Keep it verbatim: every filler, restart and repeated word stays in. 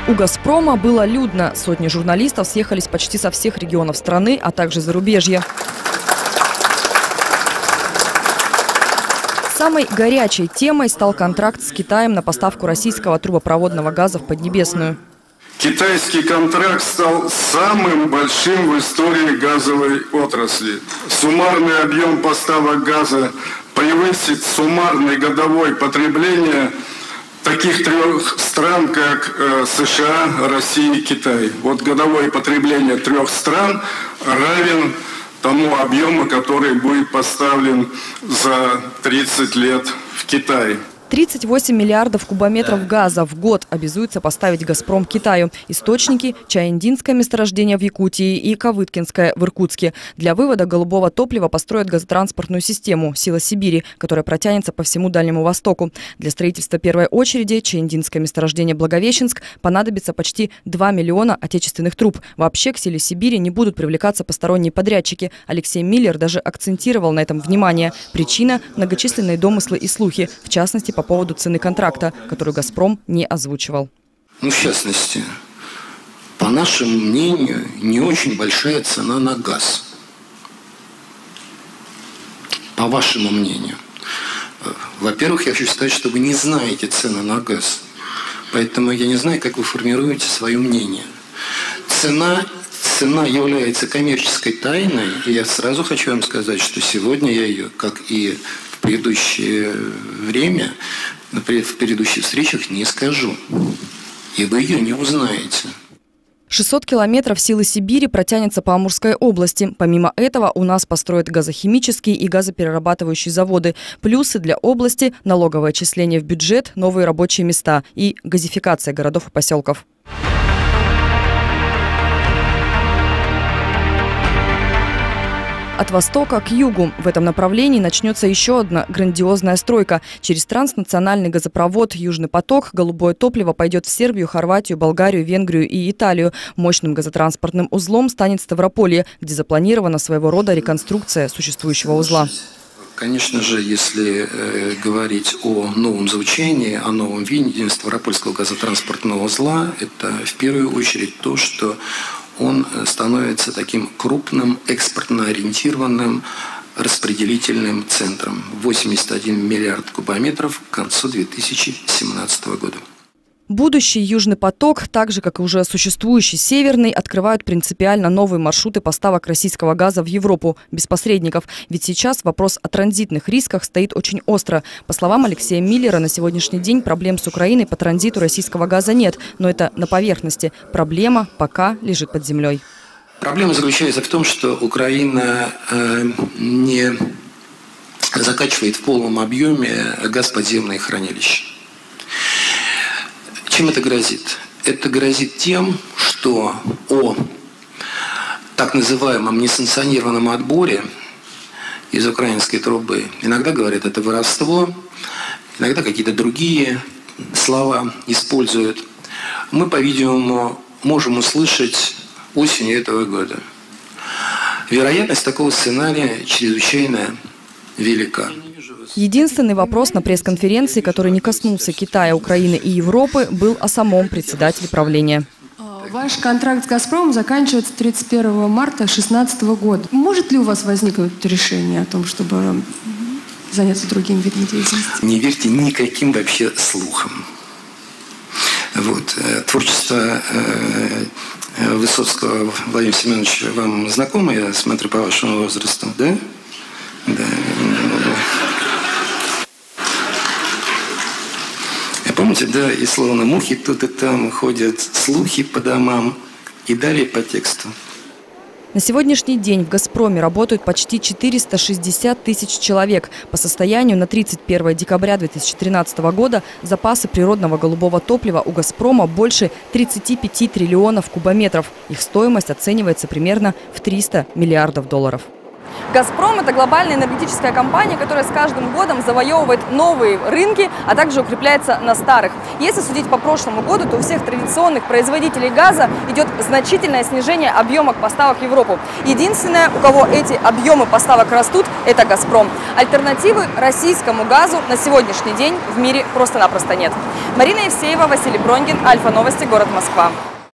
У «Газпрома» было людно. Сотни журналистов съехались почти со всех регионов страны, а также зарубежья. Самой горячей темой стал контракт с Китаем на поставку российского трубопроводного газа в Поднебесную. Китайский контракт стал самым большим в истории газовой отрасли. Суммарный объем поставок газа превысит суммарное годовое потребление таких трех стран, как США, Россия и Китай. Вот годовое потребление трех стран равен тому объему, который будет поставлен за тридцать лет в Китае. тридцать восемь миллиардов кубометров газа в год обязуется поставить «Газпром» Китаю. Источники – Чаендинское месторождение в Якутии и Кавыткинское в Иркутске. Для вывода голубого топлива построят газотранспортную систему «Сила Сибири», которая протянется по всему Дальнему Востоку. Для строительства первой очереди Чаендинское месторождение Благовещенск понадобится почти два миллиона отечественных труб. Вообще к «Силе Сибири» не будут привлекаться посторонние подрядчики. Алексей Миллер даже акцентировал на этом внимание. Причина – многочисленные домыслы и слухи, в частности, по поводу цены контракта, которую «Газпром» не озвучивал. Ну, в частности, по нашему мнению, не очень большая цена на газ. По вашему мнению. Во-первых, я хочу сказать, что вы не знаете цены на газ. Поэтому я не знаю, как вы формируете свое мнение. Цена, цена является коммерческой тайной. И я сразу хочу вам сказать, что сегодня я ее, как и в предыдущее время, в предыдущих встречах не скажу. И вы ее не узнаете. шестьсот километров «Силы Сибири» протянется по Амурской области. Помимо этого у нас построят газохимические и газоперерабатывающие заводы. Плюсы для области – налоговое отчисление в бюджет, новые рабочие места и газификация городов и поселков. От востока к югу. В этом направлении начнется еще одна грандиозная стройка. Через транснациональный газопровод «Южный поток» голубое топливо пойдет в Сербию, Хорватию, Болгарию, Венгрию и Италию. Мощным газотранспортным узлом станет Ставрополье, где запланирована своего рода реконструкция существующего узла. Конечно же, если э, говорить о новом звучании, о новом видении Ставропольского газотранспортного узла, это в первую очередь то, что он становится таким крупным, экспортно ориентированным распределительным центром. восемьдесят один миллиард кубометров к концу две тысячи семнадцатого года. Будущий «Южный поток», так же, как и уже существующий «Северный», открывают принципиально новые маршруты поставок российского газа в Европу без посредников. Ведь сейчас вопрос о транзитных рисках стоит очень остро. По словам Алексея Миллера, на сегодняшний день проблем с Украиной по транзиту российского газа нет. Но это на поверхности. Проблема пока лежит под землей. Проблема заключается в том, что Украина э, не закачивает в полном объеме газ в подземные хранилища. Чем это грозит? Это грозит тем, что о так называемом несанкционированном отборе из украинской трубы иногда говорят это воровство, иногда какие-то другие слова используют. Мы, по-видимому, можем услышать осенью этого года. Вероятность такого сценария чрезвычайно велика. Единственный вопрос на пресс-конференции, который не коснулся Китая, Украины и Европы, был о самом председателе правления. Ваш контракт с «Газпромом» заканчивается тридцать первого марта две тысячи шестнадцатого года. Может ли у вас возникнуть решение о том, чтобы заняться другим видом деятельности? Не верьте никаким вообще слухам. Вот. Творчество Высоцкого Владимира Семеновича вам знакомо, я смотрю по вашему возрасту, да? Да. Помните, да, и словно мухи тут и там ходят, слухи по домам и далее по тексту. На сегодняшний день в «Газпроме» работают почти четыреста шестьдесят тысяч человек. По состоянию на тридцать первое декабря две тысячи тринадцатого года запасы природного голубого топлива у «Газпрома» больше тридцати пяти триллионов кубометров. Их стоимость оценивается примерно в триста миллиардов долларов. «Газпром» – это глобальная энергетическая компания, которая с каждым годом завоевывает новые рынки, а также укрепляется на старых. Если судить по прошлому году, то у всех традиционных производителей газа идет значительное снижение объема поставок в Европу. Единственное, у кого эти объемы поставок растут, это «Газпром». Альтернативы российскому газу на сегодняшний день в мире просто-напросто нет. Марина Евсеева, Василий Бронгин, Альфа Новости, город Москва.